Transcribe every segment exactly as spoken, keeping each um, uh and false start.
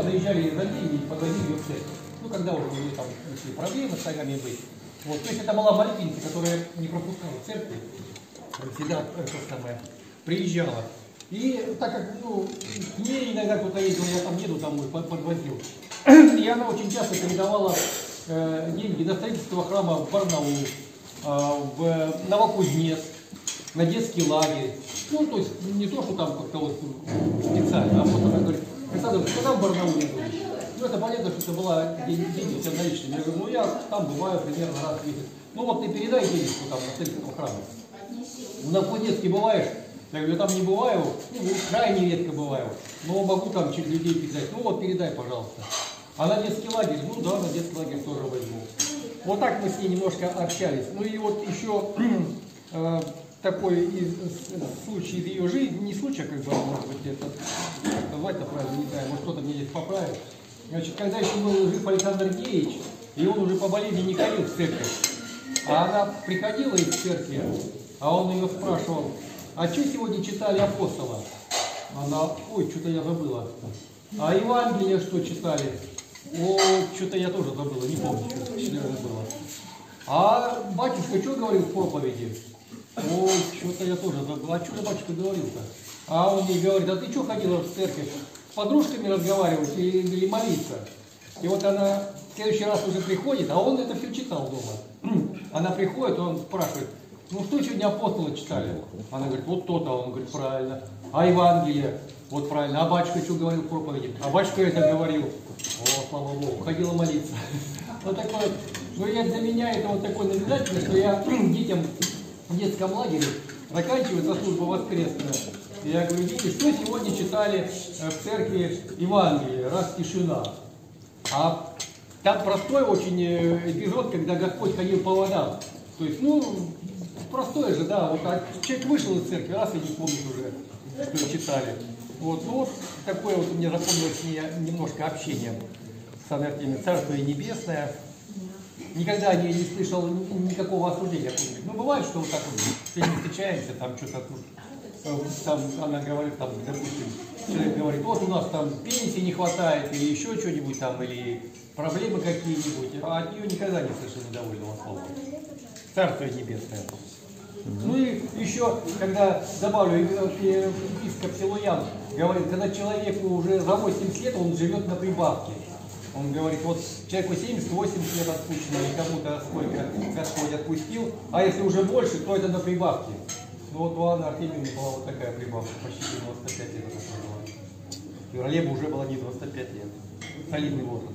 заезжали за ней и подвозили ее в церковь. Ну, когда уже у нее там начали проблемы с ногами быть. Вот, то есть это была молитвенница, которая не пропускала в церкви, всегда это самое, приезжала. И так как, ну, к ней иногда кто-то ездил, я там еду домой, подвозил. И она очень часто передавала э, деньги на строительство храма в Барнаул, э, в Новокузнецк, на детский лагерь. Ну, то есть не то, что там как-то вот специально, а вот она говорит, Александр, когда в Барнауле будешь? Ну, это понятно, что это была деньги у тебя наличные. Я говорю, ну, я там бываю примерно раз в месяц. Ну, вот ты передай денежку там на строительство храма. В Новокузнецке бываешь? Я говорю, я там не бываю, ну, крайне редко бываю, но могу там через людей передать. Ну, вот передай, пожалуйста. А на детский лагерь? Ну, да, на детский лагерь тоже возьму. Вот так мы с ней немножко общались. Ну, и вот еще э, такой из, случай из ее жизни, не случай, а как бы, может быть, это, как назвать-то правильно, не знаю, может, кто-то мне здесь поправит. Значит, когда еще был жив Александр Геевич, и он уже по болезни не ходил в церковь, а она приходила из церкви, а он ее спрашивал, а что сегодня читали апостола? Она, ой, что-то я забыла. А Евангелие что читали? О, что-то я тоже забыла, не помню, что я забыла. А батюшка что говорил в проповеди? Ой, что-то я тоже забыла. А что батюшка говорил-то? А он ей говорит, а ты что ходила в церковь? С подружками разговаривать или, или молиться? И вот она в следующий раз уже приходит, а он это все читал дома. Она приходит, он спрашивает, ну что сегодня апостолы читали? Она говорит, вот то-то, он говорит, правильно. А Евангелие? Вот правильно. А батюшка что говорил в проповеди? А батюшка это говорил. О, слава Богу, ходила молиться. Вот такое, ну я для меня это вот такое наблюдательное, что я детям в детском лагере заканчивается служба воскресная. И я говорю, дети, что сегодня читали в церкви Евангелие, раз тишина. А там простой очень эпизод, когда Господь ходил по водам. То есть, ну, простое же, да, вот так, человек вышел из церкви, раз и не помнит уже, что читали. Вот, ну, вот такое вот у меня запомнилось немножко общение с Артемием, Царство Небесное. Никогда не, не слышал никакого осуждения. Ну, бывает, что вот так вот, если не встречаемся, там что-то, там, она говорит, там, допустим, человек говорит, вот у нас там пенсии не хватает, или еще что-нибудь там, или проблемы какие-нибудь, а от нее никогда не слышал недовольного слова. Царство Небесное. Ну и еще, когда добавлю, епископ Силуян говорит, когда человеку уже за восемьдесят лет, он живет на прибавке. Он говорит, вот человеку семьдесят восемьдесят лет отпущено, и кому-то сколько Господь отпустил, а если уже больше, то это на прибавке. Ну вот у Анны Артемьевны была вот такая прибавка, почти девяносто пять лет это была. В феврале бы уже было не девяносто пять лет. Солидный возраст.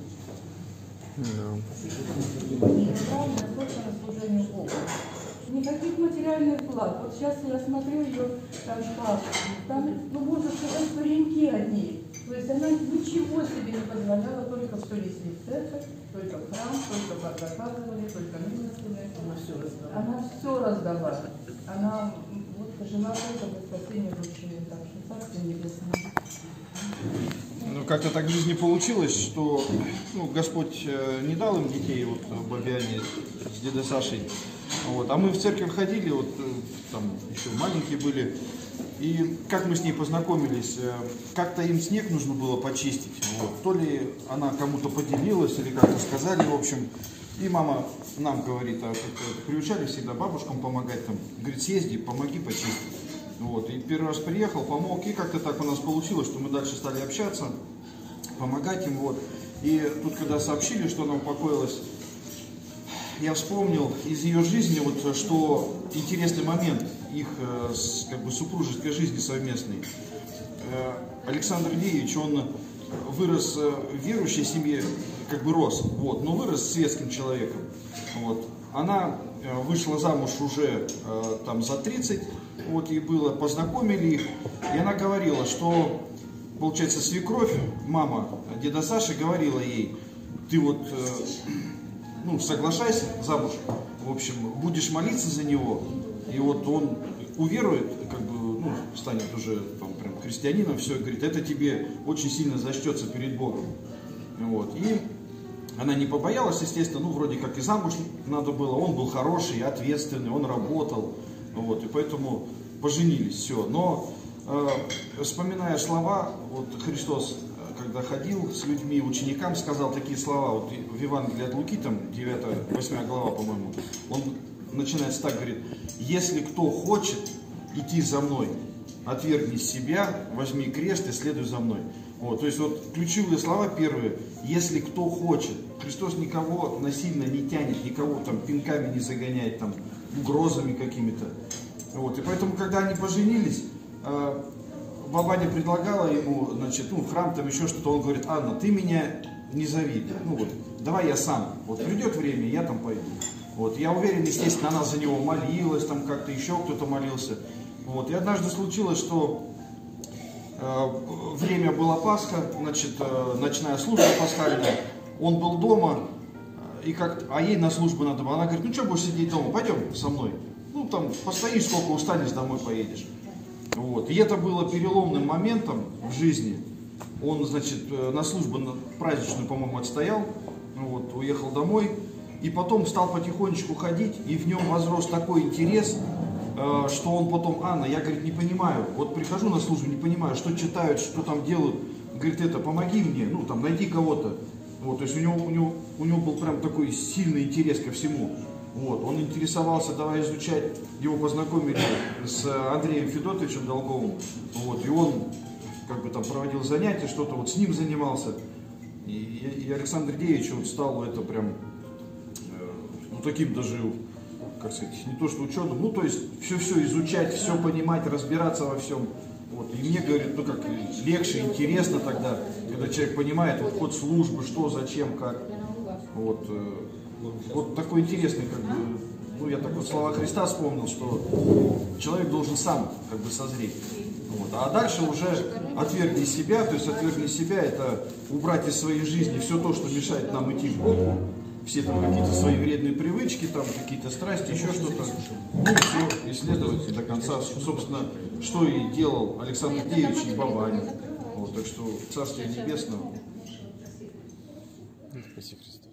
Никаких материальных благ. Вот сейчас я смотрю ее, там шкаф, там, ну, можно сказать, пареньки одни. То есть она ничего себе не позволяла, только что несли в церковь, только в храм, только заказывали, только милостыны. Она все раздавала. Она все раздавала. Она вот жила только в спасении души. Так что Царство Небесное. Ну, как-то так в жизни получилось, что ну, Господь не дал им детей, вот бабе Ане с дедой Сашей. Вот. А мы в церковь ходили, вот там еще маленькие были. И как мы с ней познакомились, как-то им снег нужно было почистить. Вот. То ли она кому-то поделилась, или как-то сказали, в общем. И мама нам говорит, а приучали всегда бабушкам помогать, там, говорит, съезди, помоги почистить. Вот. И первый раз приехал, помог, и как-то так у нас получилось, что мы дальше стали общаться, помогать им. Вот. И тут, когда сообщили, что она упокоилась, я вспомнил из ее жизни, вот, что интересный момент их как бы, супружеской жизни совместной. Александр Геевич, он вырос в верующей семье, как бы рос, вот, но вырос светским человеком. Вот. Она вышла замуж уже там, за тридцать, вот, и было, познакомили их, и она говорила, что, получается, свекровь, мама деда Саши, говорила ей, ты вот, ну, соглашайся замуж, в общем, будешь молиться за него, и вот он уверует, как бы, ну, станет уже там, прям христианином, все, и говорит, это тебе очень сильно зачтется перед Богом. Вот. И она не побоялась, естественно, ну, вроде как и замуж надо было, он был хороший, ответственный, он работал, вот, и поэтому поженились, все. Но, э, вспоминая слова, вот Христос, когда ходил с людьми, ученикам, сказал такие слова, вот в Евангелии от Луки, там девятая, восьмая глава, по-моему, он начинается так, говорит: если кто хочет идти за мной, отвергни себя, возьми крест и следуй за мной. Вот, то есть вот ключевые слова первые: если кто хочет. Христос никого насильно не тянет, никого там пинками не загоняет, там, угрозами какими-то. Вот, и поэтому, когда они поженились, э, бабаня предлагала ему, значит, ну, в храм там еще что-то, он говорит: Анна, ты меня не зови, ну вот, давай я сам, вот придет время, я там пойду. Вот, я уверен, естественно, она за него молилась, там как-то еще кто-то молился. Вот, и однажды случилось, что э, время было Пасха, значит, э, ночная служба пасхальная, он был дома, э, и как, а ей на службу надо было. Она говорит: ну что будешь сидеть дома, пойдем со мной. Ну там постоишь, сколько устанешь, домой поедешь. Вот. И это было переломным моментом в жизни. Он, значит, на службу на праздничную, по-моему, отстоял, вот, уехал домой. И потом стал потихонечку ходить, и в нем возрос такой интерес, что он потом: Анна, я, говорит, не понимаю, вот прихожу на службу, не понимаю, что читают, что там делают, говорит, это, помоги мне, ну, там, найди кого-то. Вот, то есть у него, у него, у него был прям такой сильный интерес ко всему. Вот, он интересовался, давай изучать, его познакомили с Андреем Федотовичем Долговым, вот, и он, как бы, там проводил занятия, что-то вот с ним занимался, и, и Александр Деевич вот стал это прям, ну, таким даже, как сказать, не то что ученым, ну, то есть все-все изучать, все понимать, разбираться во всем. Вот. И мне, говорит, ну как, легче, интересно тогда, когда человек понимает вот ход службы, что, зачем, как. Вот, вот такой интересный, как бы, ну я так вот слова Христа вспомнил, что человек должен сам как бы созреть. Вот. А дальше уже отвергни себя, то есть отвергни себя, это убрать из своей жизни все то, что мешает нам идти к Богу. Все там какие-то свои вредные привычки, там какие-то страсти, еще что-то. Ну, все исследовать до конца. Собственно, что и делал Александр Деевич и бабаня. Вот, так что Царствие Небесное. Спаси Христос.